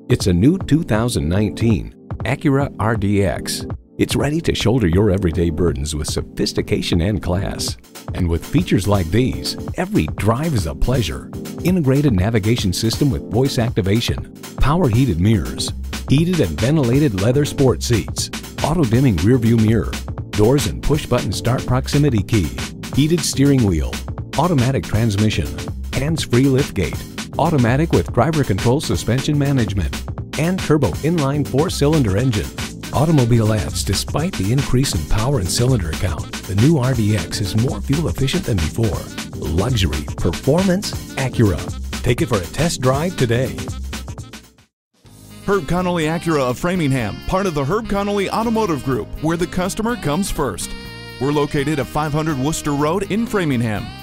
It's a new 2019 Acura RDX. It's ready to shoulder your everyday burdens with sophistication and class. And with features like these, every drive is a pleasure. Integrated navigation system with voice activation, power heated mirrors, heated and ventilated leather sport seats, auto-dimming rearview mirror, doors and push-button start proximity key, heated steering wheel, automatic transmission, hands-free liftgate, automatic with driver control suspension management, and turbo inline 4-cylinder engine. Automobile adds, despite the increase in power and cylinder count, the new RDX is more fuel efficient than before. Luxury, performance, Acura. Take it for a test drive today. Herb Connolly Acura of Framingham, part of the Herb Connolly Automotive Group, where the customer comes first. We're located at 500 Worcester Road in Framingham.